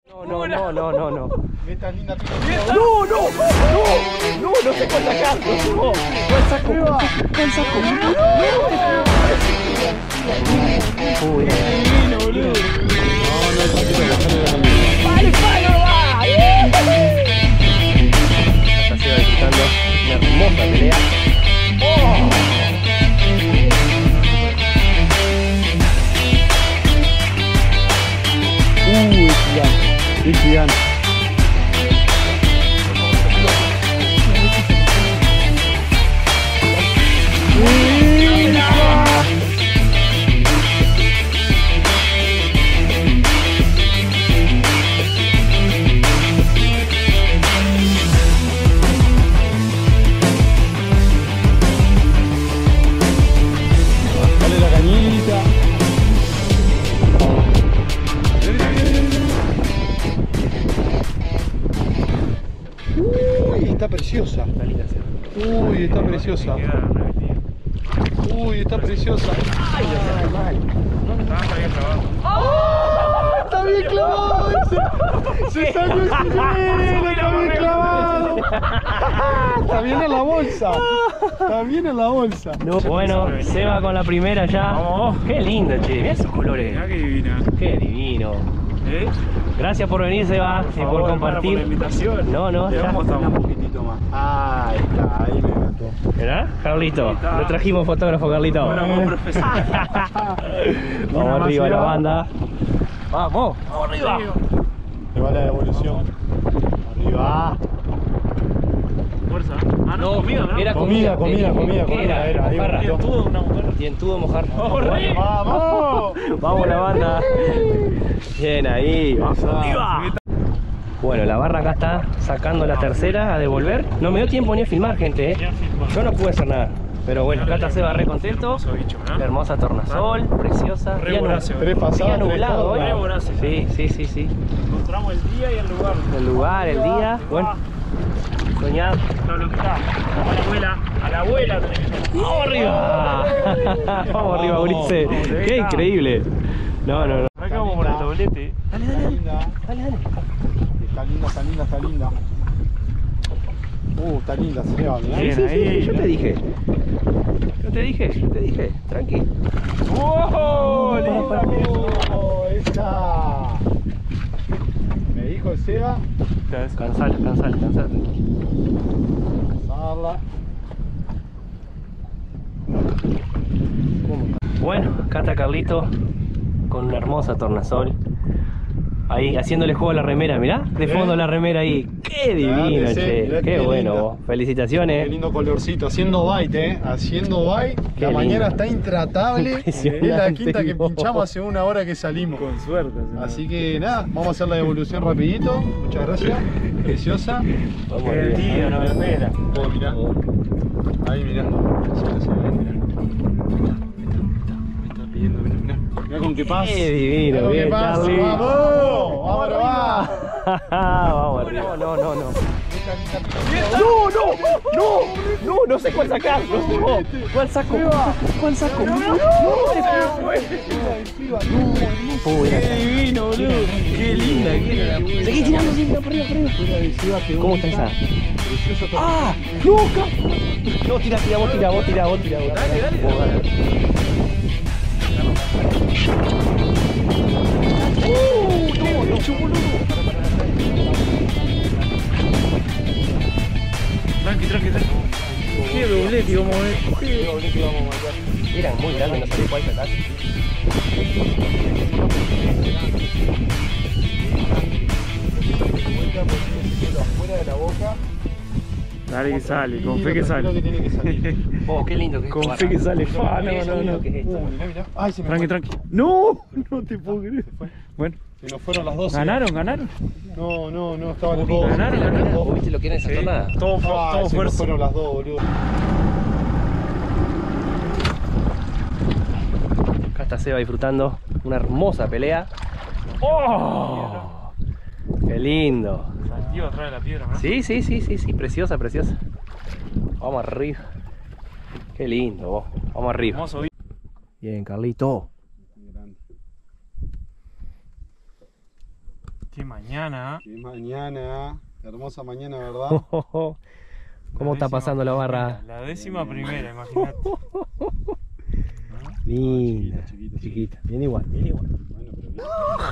No. Esta linda No sé cuál sacar. ¿Cuál saco? ¿Cuál saco? Uy, divino, boludo. ¡Vale, palo, va! Acá se va disfrutando una hermosa pelea. Qué gigante. Dale la cañita. Está preciosa. Uy, está preciosa. Uy, está preciosa. ¡Ay, no seas mal! ¡Está bien clavado ese! ¡Se salió ese dinero! ¡Está bien clavado! Está bien en la bolsa. Está bien en la bolsa. No, bueno, Seba con la primera ya. Vamos. Qué lindo, che. Mirá esos colores. Mirá qué divina. Qué divino. Gracias por venir, Seba, y por compartir. Por la invitación. No, Le ya. vamos a dar un poquitito más. Ahí está, ahí me mató. ¿Verdad, Carlito? Lo trajimos fotógrafo, Carlito. Bueno, profesor. Vamos arriba la banda. Vamos. Vamos arriba. Le va la devolución. Arriba. Fuerza. Ah, no, comida, ¿no? Era Comida. ¿Qué era? Era, Mojarra. Dientudo, una mujer. Dientudo mojar. ¡Vamos! Vamos la banda. Bien ahí. Vamos arriba. Bueno, la barra acá está sacando la tercera a devolver. No me dio tiempo ni a filmar, gente, Yo no pude hacer nada. Pero bueno, acá está Seba re contento. Hermosa tornasol, preciosa. Re vorace. Tres pasadas, Día nublado hoy. Re vorace. Sí. Encontramos el día y el lugar. El lugar, el día. Bueno, soñado. No, lo que está. A la abuela tenés que estar. ¡Vamos arriba! Vamos arriba, Ulises. ¡Qué increíble! No. Arrancamos por el doblete. Dale. Está linda. Está linda, se va, mirá. Sí, yo te dije. Tranqui. ¡Wow! ¡Linda! ¡Esa! Me dijo el Seba. Cansala. Pasarla. Bueno, acá está Carlito con una hermosa tornasol. Ahí haciéndole juego a la remera, mirá, de fondo la remera ahí. Qué divino, che. Qué bueno, linda. vos. Felicitaciones. Qué lindo colorcito, haciendo bite, haciendo bite. Qué La mañana lindo. está intratable. Impresionante, Es la quinta que vos. pinchamos hace una hora que salimos. Con suerte. Así que nada, vamos a hacer la devolución rapidito. Muchas gracias. Preciosa. Vamos El arriba. día no me espera. Mirá. Ahí mirá. Preciosa, mirá. Me está pidiendo, mirá. Mirá con qué pasa. Qué divino, Mirá con qué bien, pasa. Charlie. ¡Vamos! ¡Vamos arriba! Vamos arriba. No sé cuál sacar. ¿Cuál saco? ¿Cuál saco? Uy, Qué divino, boludo. Qué linda. seguí tirando, por arriba. ¿Cómo está esa? ¡Ah! ¡Loca! No, tira, vos tira. Dale. No, boludo. Tranqui. Qué doblete vamos a ver. Eran muy grandes, no sabía cuál sacar. Afuera de la boca. Dale que sale, con fe que sale. Que tiene que salir. Oh, qué lindo que es. Con fe que sale. No. ¿Qué es esto? Mirá. Ay, se me fue. Tranqui. No te puedo creer. Bueno, Se nos fueron las 12. ganaron. No, estaban los dos. Ganaron. ¿Vos viste lo que era esa tornada? Todo Se nos fuerza. fueron las dos, boludo. Acá está Seba disfrutando una hermosa pelea. ¡Oh! ¡Qué lindo! Saltió atrás de la piedra, ¿no? Sí, preciosa. Vamos arriba. Qué lindo, vos. Vamos arriba. Hermoso. Bien, Carlito. Qué mañana. Qué mañana. Hermosa mañana, ¿verdad? ¿Cómo está pasando la barra? La 11ª, imagínate. Linda, chiquita. Bien igual, bien igual. Bueno, pero bien.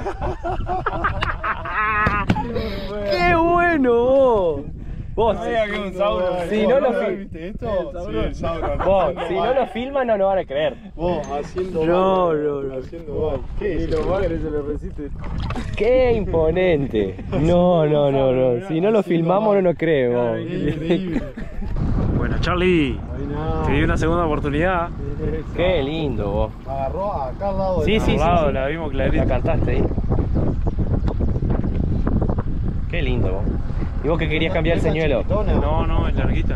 ¡Qué bueno vos! Vos, que un Sauron. si no lo ¿Viste esto? Sí, el Sauron. vos, si no lo filman no lo van a creer. Vos, haciendo No, bagre. no, no. Haciendo bagre. ¿Qué es Y los eso? bagres se lo resisten. ¡Qué imponente! No, no, no, no. Si no lo filmamos no nos creemos. Increíble. Bueno, Charlie, Ahí nada. te di una segunda oportunidad. Qué lindo vos. Agarró acá al lado de Sí, la- sí, Al lado, sí. la vimos La clarita. cantaste ahí. Qué lindo vos. ¿Y vos que querías cambiar el señuelo? No, es larguita,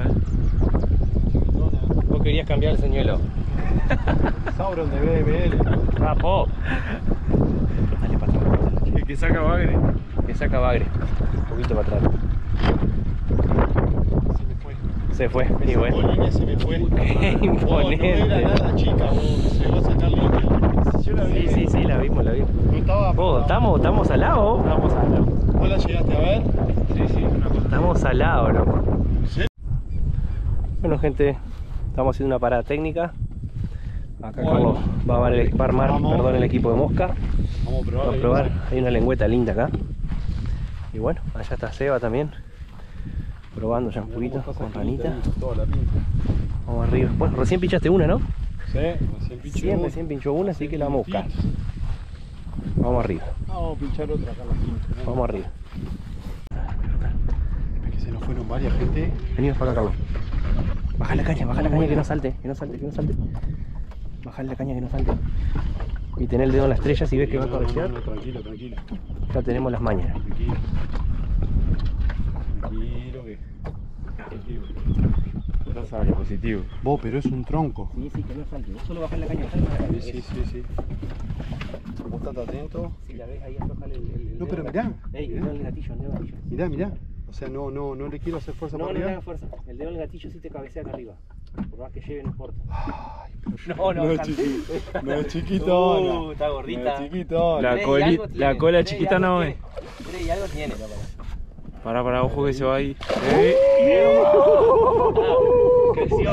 Vos querías cambiar el señuelo. Sauron de BML. ¡Capo! Dale para atrás. El que saca bagre. Que saca bagre. Un poquito para atrás. Se fue, vení, güey. Esa línea se me fue. Qué imponente. No era nada chica, vos. Se va a sacar línea. Yo la vi. Sí, la vimos, la vimos. No estaba. Vos, estamos al lado. Vamos a hablar. ¿Vos la llegaste a ver? Sí, una cosa. Estamos al lado, loco. ¿Sí? Bueno, gente, estamos haciendo una parada técnica. Acá Bueno. Carlos va a armar, Vamos. perdón, el equipo de mosca. Vamos a probar. Vamos a probar. Hay una lengüeta linda acá. Y bueno, allá está Seba también. Probando ya un poquito con ranita. Toda la pinta. Vamos arriba. Bueno, recién pinchaste una, ¿no? Sí, recién pinchó. Sí, recién pinchó una, así que la vamos a buscar. Vamos arriba. Vamos a pinchar otra acá en la quinta. Vamos arriba. Es que se nos fueron varias gente. Venidos para acá, Carlos. Baja la caña que no salte, que no salte. Bajar la caña que no salte. Y tener el dedo en la estrella si ves que va a cabecear. No, tranquilo. Ya tenemos las mañas. Tranquilo que. No sabe positivo. Vos, pero es un tronco. Sí, que no salte. Vos solo bajás la caña. Sí. Vos estate atento. Si la ves ahí, aflojale el No, pero mirá. Ey, el dedo en el gatillo, Mirá. O sea, no le quiero hacer fuerza No para le arriba. hagas fuerza. El dedo en el gatillo sí te cabecea acá arriba. Por más que lleve, no importa. Ay, pero No, no es Carlos. chiquito. No es chiquito. Está gordita. No es chiquito. La Tres y coli- algo la tiene, cola tres y chiquita algo no tiene. es. 3 y algo tiene, loco. Para, ojo que se va ahí. Creció.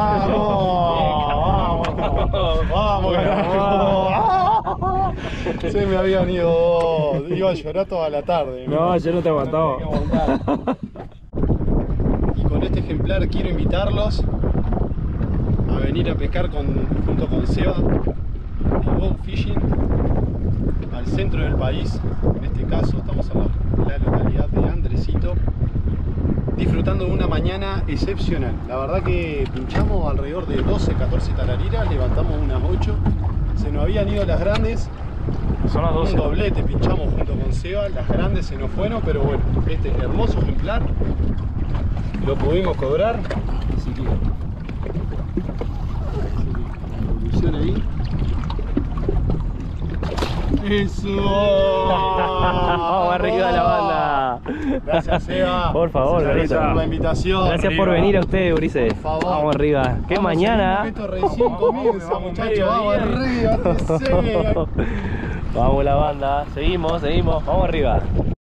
Vamos, carajo. Se me habían ido dos. Iba a llorar toda la tarde. No, yo no te aguantaba. Y con este ejemplar quiero invitarlos a venir a pescar junto con Seba de Bow Fishing al centro del país. En este caso estamos en la localidad de Andresito, disfrutando de una mañana excepcional. La verdad que pinchamos alrededor de 12-14 tarariras, levantamos unas 8, se nos habían ido las grandes. Son las Un 12. doblete pinchamos junto con Seba, las grandes se nos fueron, pero bueno, este hermoso ejemplar lo pudimos cobrar. Así que la evolución ahí. ¡Eso! Vamos arriba la banda. Gracias, Seba. Por favor, Gracias Garita. por la invitación. Gracias por venir a ustedes, Ulises. Por favor. Vamos arriba. Qué Vamos, mañana. Esto recién comienza, vamos, muchachos. Vamos mediodía. arriba, TC. Vamos la banda. Seguimos. Vamos arriba.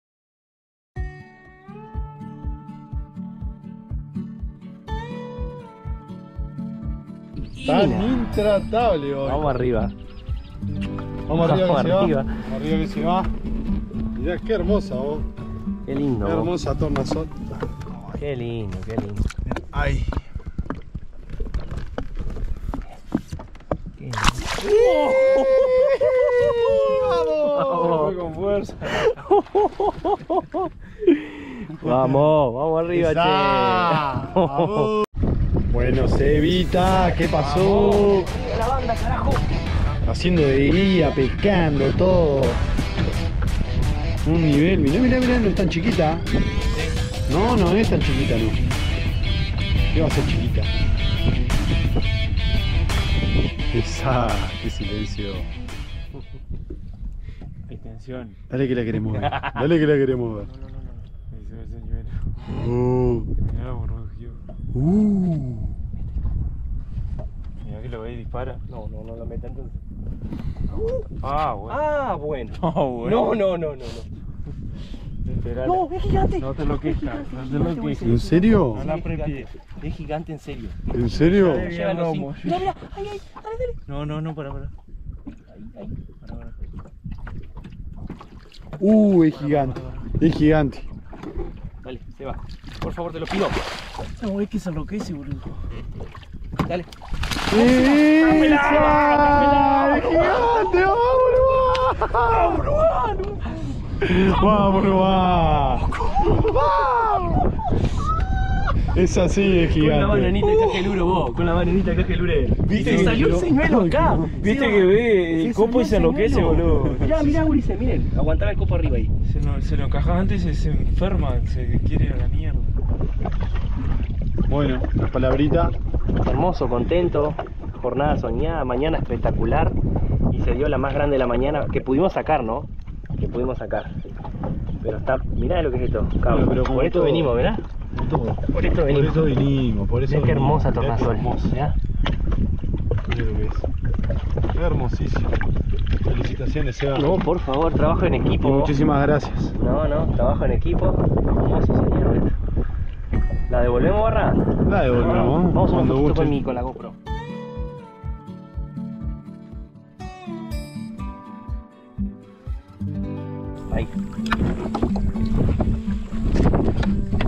Tan intratable hoy. Vamos arriba. Vamos arriba Vamos que se va. arriba. Vamos arriba que se va. Mirá qué hermosa vos. Qué lindo. Qué hermosa tornasol. Qué lindo. Ay. Vamos. Fue con fuerza. Vamos arriba, Esa. che. Vamos. Bueno, Cevita, ¿qué pasó? La banda, carajo. Haciendo de guía, pescando, todo. Un nivel, mirá, no es tan chiquita. No es tan chiquita, no. ¿Qué va a ser chiquita? Esa, qué silencio. Hay tensión. Dale que la queremos ver. Dale que la queremos ver. Ese nivel. Mirá, borrojo. Mirá que lo ve y dispara. No lo meta entonces. Ah, bueno. Ah, bueno. Ah, bueno. No. Esperale. No, es gigante. No te lo quejas, no te lo quejes. ¿En serio? No la prepie. Es gigante en serio. ¿En serio? Dale, Llega a los lomo. 5. Mira, mira, ahí, ahí, dale, dale. No, para. Ahí, ahí. Para. Es gigante. Es gigante. Dale, se va. Por favor, te lo pido. No, es que se enloquece, boludo. Dale. ¡Esa! ¡Es gigante! ¡Vamos, Uruguay! Es así, es Con la gigante. bananita de cajeluro vos, con la bananita de cajelure. ¿Viste Se salió el señuelo acá. Viste que ve el copo y se enloquece, boludo. Mirá, Ulises, miren. Aguantaba el copo arriba ahí. Se lo encaja antes y se enferma, se quiere ir a la mierda. Bueno, la palabrita. Hermoso, contento. Jornada soñada, mañana espectacular. Y se dio la más grande de la mañana que pudimos sacar, ¿no? Que pudimos sacar. Pero está, mirá lo que es esto, cabrón. Pero como por esto todo. venimos, mirá. Por esto venimos. Por eso vinimos, por eso. Mirá qué hermosa vinimos. Mirá qué tornasol. hermosa. Mirá. Mirá lo que es. Es hermosísimo. Felicitaciones, Seba. No, por favor, trabajo en equipo. Y muchísimas gracias. No, trabajo en equipo. Hermoso señor esto. ¿La devolvemos, Barra? La devolvemos. Vamos a una Cuando fotito guste. con la GoPro. Ahí.